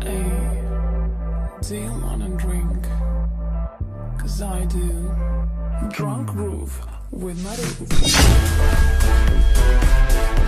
Hey, do you wanna drink? 'Cause I do. Drunk groove with my roof.